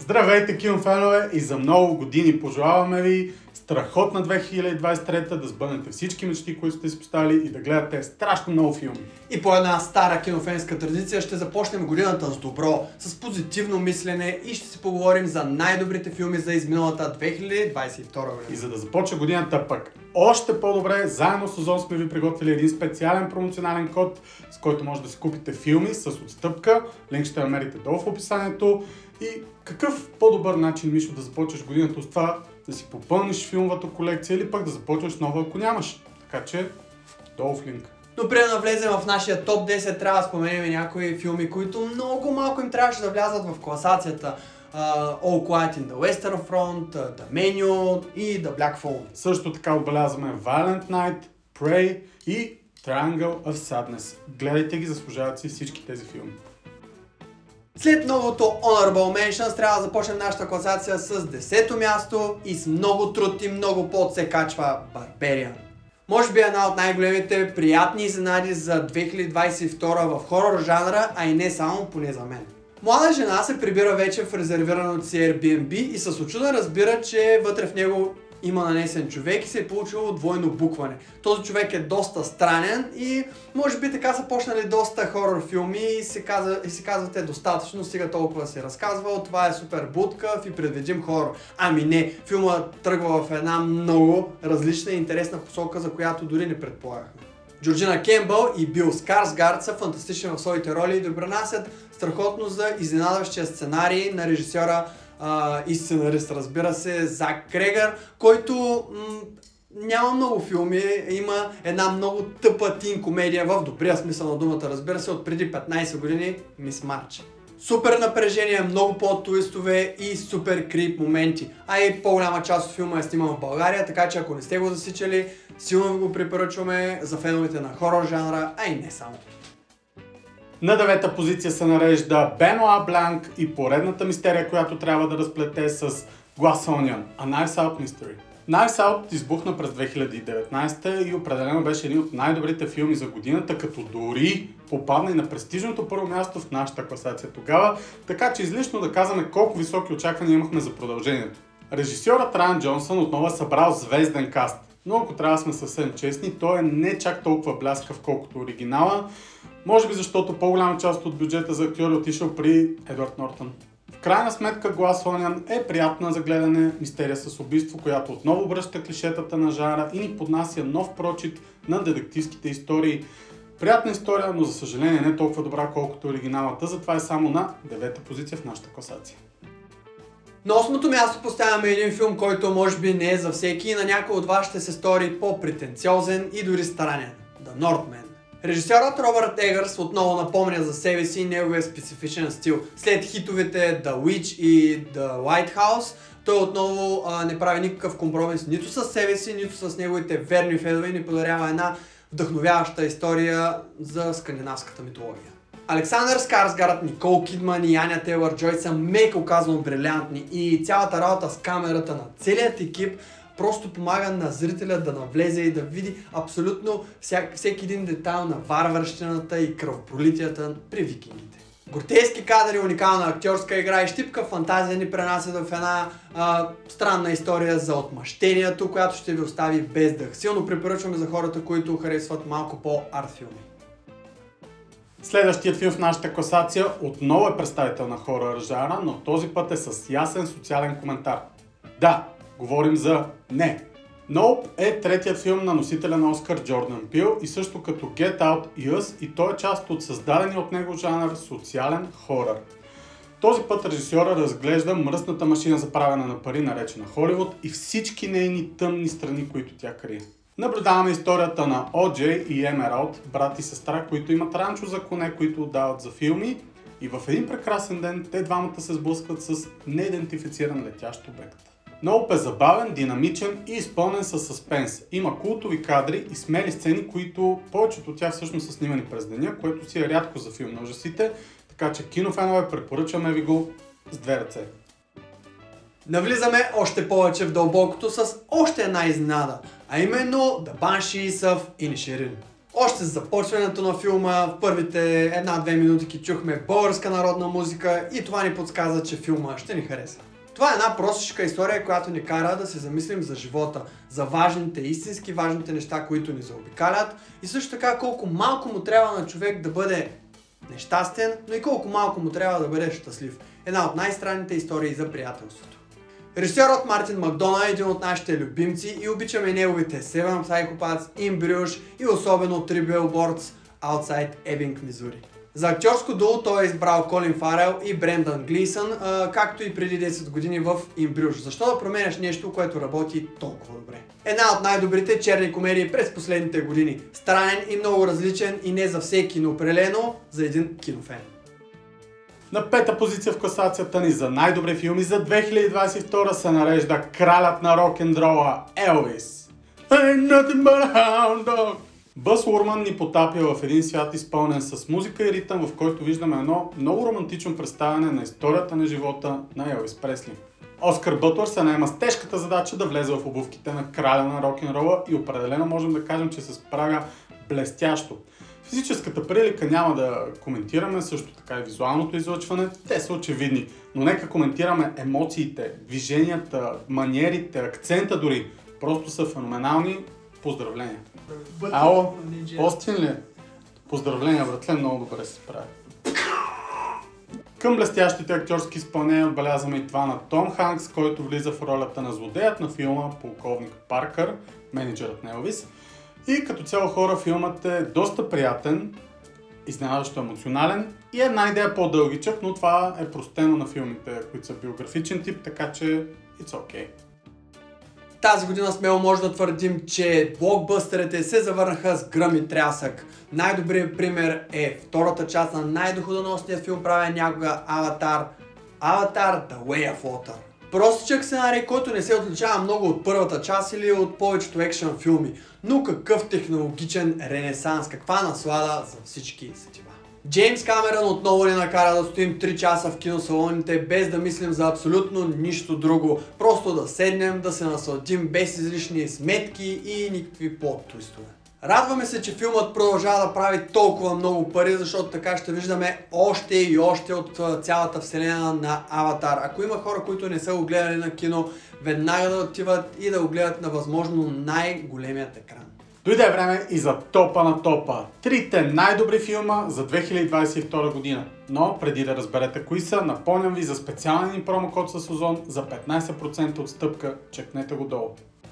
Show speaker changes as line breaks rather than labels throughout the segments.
Здравейте, кинофенове, и за много години пожелаваме ви страхотна 2023, да сбъднете всички мечти, които сте си поставили и да гледате страшно много филми.
И по една стара кинофенска традиция ще започнем годината с добро, с позитивно мислене и ще си поговорим за най-добрите филми за изминалата 2022 година.
И за да започне годината пък още по-добре, заедно с Озон сме ви приготвили един специален промоционален код, с който може да си купите филми с отстъпка. Линк ще намерите долу в описанието. И какъв по-добър начин, Мишо, да започнеш годината с това, да си попълниш филмовата колекция или пък да започнеш нова, ако нямаш. Така че, долу в линк.
Но преди да влезем в нашия топ 10, трябва да споменем някои филми, които много малко им трябваше да влязат в класацията. All Quiet in the Western Front, The Menu и The Black Phone.
Също така отбелязваме Violent Night, Prey и Triangle of Sadness. Гледайте ги, заслужават си всички тези филми.
След новото Honorable Mentions трябва да започнем нашата класация с 10-то място и с много труд и много пот се качва Barbarian. Може би една от най-големите приятни изненади за 2022 в хорор жанра, а и не само, поне за мен. Млада жена се прибира вече в резервираното си Airbnb и с очуда разбира, че вътре в него има нанесен човек и се е получило двойно букване. Този човек е доста странен и може би така са почнали доста хорор филми и си казвате достатъчно, стига толкова се разказва, това е супер будкав и предвидим хорор. Ами не, филмът тръгва в една много различна и интересна посока, за която дори не предполагахме. Джорджина Кембъл и Бил Скарсгард са фантастични в своите роли и допринасят страхотно за изненадващия сценарий на режисьора и сценарист, разбира се, Зак Крегър, който няма много филми, има една много тъпа тин комедия в добрия смисъл на думата, разбира се, от преди 15 години, Мис Марч. Супер напрежение, много плот-туистове и супер крип моменти. А и по-голяма част от филма е сниман в България, така че ако не сте го засичали, силно ви го препоръчваме за феновете на хорор жанра, а и не само.
На 9-та позиция се нарежда Бенуа Бланк и поредната мистерия, която трябва да разплете с Glass Onion, A Knives Out Mystery. Knives Out избухна през 2019 и определено беше един от най-добрите филми за годината, като дори попадна и на престижното първо място в нашата класация тогава, така че излишно да казваме колко високи очаквания имахме за продължението. Режисьорът Райан Джонсън отново е събрал звезден каст, но ако трябва да сме съвсем честни, той е не чак толкова бляскав колкото оригинала, може би защото по-голяма част от бюджета за актьори отишъл при Едвард Нортън. В крайна сметка Glass Onion е приятна за гледане мистерия с убийство, която отново връща клишетата на жанра и ни поднася нов прочит на детективските истории. Приятна история, но за съжаление не толкова добра колкото оригиналата, затова е само на 9-та позиция в нашата класация.
На 8-то място поставяме един филм, който може би не е за всеки и на някой от вас ще се стори по-претенциозен и дори странен. The Northman. Режисьорът Робърт Егърс отново напомня за себе си и неговия специфичен стил. След хитовете The Witch и The Lighthouse, той отново не прави никакъв компромис нито с себе си, нито с неговите верни фенове и ни подарява една вдъхновяваща история за скандинавската митология. Александър Скарсгард, Никол Кидман и Аня Тейлър-Джой са меко казано брилянтни и цялата работа с камерата на целият екип просто помага на зрителя да навлезе и да види абсолютно всеки един детайл на варварщината и кръвопролитията при викингите. Гротески кадри, уникална актьорска игра и щипка фантазия ни пренасят в една странна история за отмъщението, която ще ви остави без дъх. Силно препоръчваме за хората, които харесват малко по-арт филми.
Следващият филм в нашата класация отново е представител на хорор жанра, но този път е с ясен социален коментар. Да, говорим за Не. Nope е третият филм на носителя на Оскар Джордан Пил и също като Get Out и Us, и той е част от създадения от него жанр социален хорор. Този път режисьора разглежда мръсната машина за правене на пари, наречена Холивуд, и всички нейни тъмни страни, които тя крие. Наблюдаваме историята на О.Джей и Емералд, брат и сестра, които имат ранчо за коне, които отдават за филми, и в един прекрасен ден те двамата се сблъскват с неидентифициран летящ обект. Nope е забавен, динамичен и изпълнен със съспенс. Има култови кадри и смели сцени, които повечето от тях всъщност са снимани през деня, което си е рядко за филм на ужасите, така че кинофенове, препоръчваме ви го с две ръце.
Навлизаме още повече в дълбокото с още една изненада, а именно The Banshees of Inisherin. Още с започването на филма, в първите 1-2 минутки чухме българска народна музика и това ни подсказа, че филма ще ни хареса. Това е една простичка история, която ни кара да се замислим за живота, за важните, истински важните неща, които ни заобикалят и също така колко малко му трябва на човек да бъде нещастен, но и колко малко му трябва да бъде щастлив. Една от най-странните истории за приятелството. Режисьорът Мартин Макдона е един от нашите любимци и обичаме неговите Seven Psychopaths, In Bruges и особено Three Billboards Outside Ebbing, Мизури. За актьорско дуо той е избрал Колин Фарел и Брендан Глисън, както и преди 10 години в In Bruges. Защо да променяш нещо, което работи толкова добре? Една от най-добрите черни комедии през последните години. Странен и много различен и не за всеки, но определено за един кинофен.
На пета позиция в класацията ни за най-добри филми за 2022 се нарежда кралят на рок-н-рола Елвис. Ain't nothing but a hound dog. Бъс Лурман ни потапя в един свят изпълнен с музика и ритъм, в който виждаме едно много романтично представяне на историята на живота на Елвис Пресли. Оскар Бътлър се наема с тежката задача да влезе в обувките на краля на рок-н-рола и определено можем да кажем, че се справя блестящо. Физическата прилика няма да коментираме, също така и визуалното излъчване, те са очевидни, но нека коментираме емоциите, движенията, маниерите, акцента дори, просто са феноменални. Поздравления! Ало, Остин ли? Поздравления, братле, много добре се справя. Към блестящите актьорски изпълнения отбелязваме и това на Том Ханкс, който влиза в ролята на злодеят на филма полковник Паркър, мениджърът на Елвис. И като цяло хора филмът е доста приятен, изненадващо емоционален и една идея по-дългичък, но това е простено на филмите, които са биографичен тип, така че it's okay.
Тази година смело може да твърдим, че блокбъстерите се завърнаха с гръм и трясък. Най-добрият пример е втората част на най-доходоносния филм правен някога Аватар The Way of Water. Простичък сценарий, който не се отличава много от първата част или от повечето екшън филми, но какъв технологичен ренесанс, каква наслада за всички сетива. Джеймс Камерън отново ни накара да стоим 3 часа в киносалоните без да мислим за абсолютно нищо друго. Просто да седнем, да се насладим без излишни сметки и никакви плот-твистове. Радваме се, че филмът продължава да прави толкова много пари, защото така ще виждаме още и още от цялата вселена на Аватар. Ако има хора, които не са го гледали на кино, веднага да отиват и да го гледат на възможно най-големият екран.
Дойде време и за топа на топа. Трите най-добри филма за 2022 година. Но преди да разберете кои са, напомням ви за специален ни промокод с Озон за 15% отстъпка. Чекнете го долу.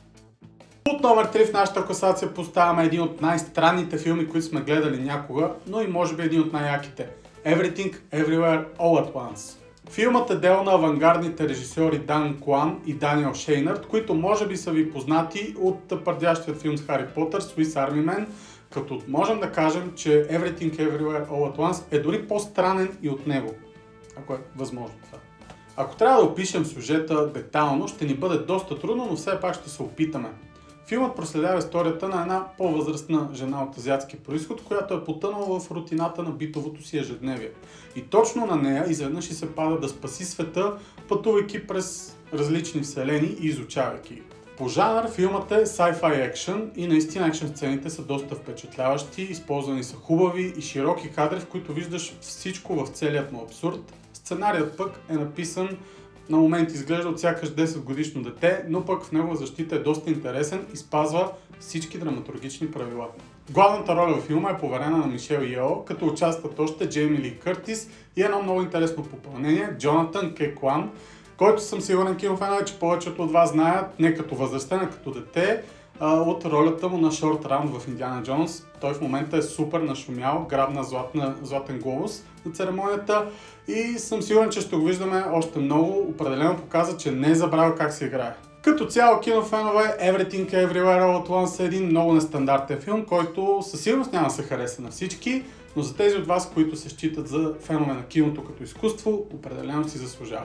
От номер 3 в нашата класация поставяме един от най-странните филми, които сме гледали някога, но и може би един от най-яките. Everything, Everywhere, All at Once. Филмът е дело на авангардните режисьори Дан Куан и Даниел Шейнард, които може би са ви познати от пърдящият филм с Хари Потър, Swiss Army Man, като можем да кажем, че Everything, Everywhere, All at Once е дори по-странен и от него, ако е възможно това. Ако трябва да опишем сюжета детайлно, ще ни бъде доста трудно, но все пак ще се опитаме. Филмът проследява историята на една по-възрастна жена от азиатски произход, която е потънала в рутината на битовото си ежедневие. И точно на нея изведнъж и се пада да спаси света, пътувайки през различни вселени и изучавайки ги. По жанр филмът е sci-fi екшън и наистина екшън сцените са доста впечатляващи, използвани са хубави и широки кадри, в които виждаш всичко в целият му абсурд. Сценарият пък е написан на момент изглежда от сякаш 10 годишно дете, но пък в негова защита е доста интересен и спазва всички драматургични правила. Главната роля във филма е поверена на Мишел Йео, като участват още Джейми Ли Къртис и едно много интересно попълнение – Джонатан К. Куан, който съм сигурен кинофен, че повечето от вас знаят не като възрастен, а като дете от ролята му на Шорт Раунд в Индиана Джонс. Той в момента е супер нашумял, грабна златен глобус на церемонията и съм сигурен, че ще го виждаме още много. Определено показа, че не е забравил как се играе. Като цяло кинофенове, Everything Everywhere All at Once е един много нестандартен филм, който със сигурност няма да се хареса на всички, но за тези от вас, които се считат за фенове на киното като изкуство, определено си заслужава.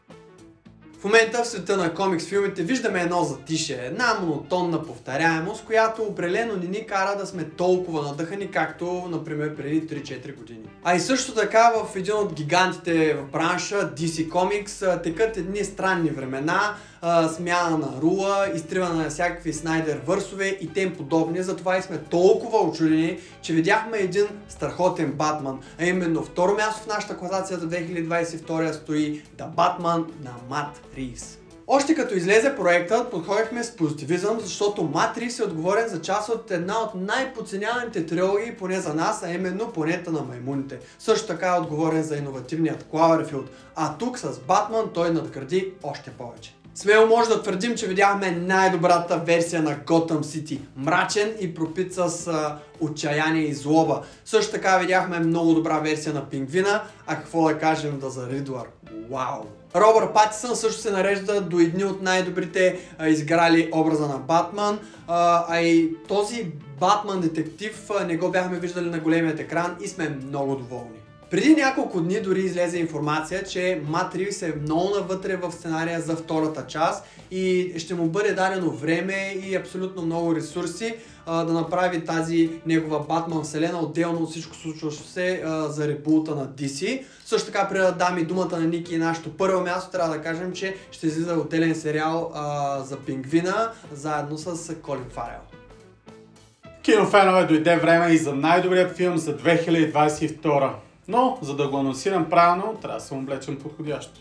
В момента в света на комикс филмите виждаме едно затишие, една монотонна повторяемост, която определено не ни кара да сме толкова надъхани, както например преди 3-4 години. А и също така в един от гигантите в бранша, DC Comics, текат едни странни времена, смяна на рула, изтриване на всякакви Снайдер върсове и тем подобни. Затова и сме толкова очудени, че видяхме един страхотен Батман. А именно второ място в нашата класация за 2022 стои The Batman на Мат Ривз. Още като излезе проектът, подходихме с позитивизъм, защото Мат Ривз е отговорен за част от една от най-подценяваните трилогии, поне за нас, а именно Планета на маймуните. Също така е отговорен за иновативният Кловерфилд, а тук с Батман той надгради още повече. Смело може да твърдим, че видяхме най-добрата версия на Готъм Сити. Мрачен и пропит с отчаяние и злоба. Също така видяхме много добра версия на Пингвина, а какво да кажем за Ридлър. Вау! Робърт Патисън също се нарежда до едни от най-добрите изграли образа на Батман, а и този Батман детектив не го бяхме виждали на големият екран и сме много доволни. Преди няколко дни дори излезе информация, че Мат Ривз е много навътре в сценария за втората част и ще му бъде дадено време и абсолютно много ресурси да направи тази негова Батман вселена, отделно от всичко случващо се за ребулта на DC. Също така, преди да дам и думата на Ники и нашето първо място, трябва да кажем, че ще излиза отделен сериал за Пингвина, заедно с Колин Фарел.
Кинофенове, дойде време и за най-добрият филм за 2022. Но, за да го анонсирам правилно, трябва да се облечем подходящо.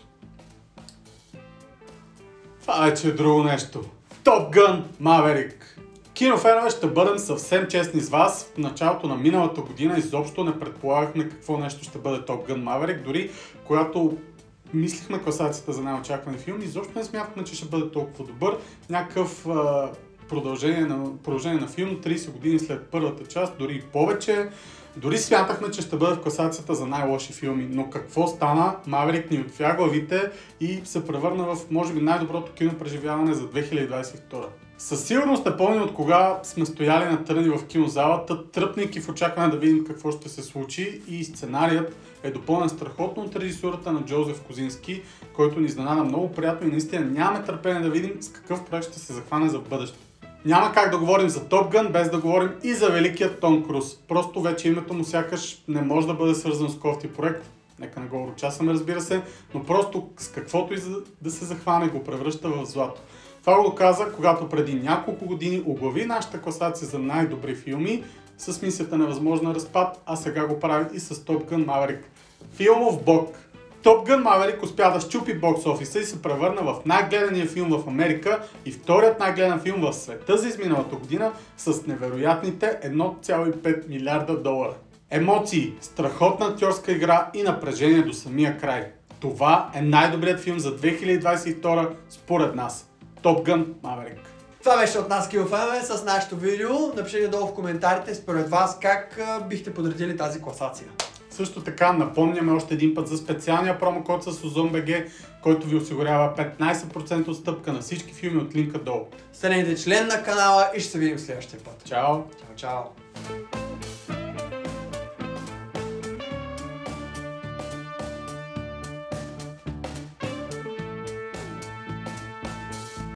Това вече е друго нещо. Top Gun Maverick. Кинофенове, ще бъдем съвсем честни с вас. В началото на миналата година изобщо не предполагахме какво нещо ще бъде Top Gun Maverick. Дори когато мислихме класацията за най-очаквани филми, изобщо не смятахме, че ще бъде толкова добър. Някакъв продължение на филм 30 години след първата част, дори и повече. Дори смятахме, че ще бъде в класацията за най-лоши филми, но какво стана? Maverick ни отвя главите и се превърна в, може би, най-доброто кинопреживяване за 2022. Със сигурност не помня от кога сме стояли на търни в кинозалата, тръпнейки в очакване да видим какво ще се случи, и сценарият е допълнен страхотно от режисурата на Джозеф Козински, който ни изненада много приятно и наистина нямаме търпение да видим с какъв проект ще се захване за бъдеще. Няма как да говорим за Top Gun без да говорим и за великият Том Круз. Просто вече името му сякаш не може да бъде свързано с кофти проект. Нека не го урочасаме, разбира се, но просто с каквото и да се захване го превръща в злато. Това го каза, когато преди няколко години оглави нашата класация за най-добри филми с мисията Невъзможна разпад, а сега го прави и с Top Gun Maverick. Филмов бог. Top Gun Maverick успя да щупи бокс офиса и се превърна в най-гледания филм в Америка и вторият най-гледан филм в света за изминалата година с невероятните 1,5 милиарда долара. Емоции, страхотна актьорска игра и напрежение до самия край. Това е най-добрият филм за 2022 според нас. Top Gun Maverick.
Това беше от нас, кинофенове, с нашето видео. Напишете долу в коментарите според вас как бихте подредили тази класация.
Също така напомняме още един път за специалния промокод с OZONBG, който ви осигурява 15% отстъпка на всички филми от линка долу.
Станете член на канала и ще се видим следващия път.
Чао!
Чао, чао!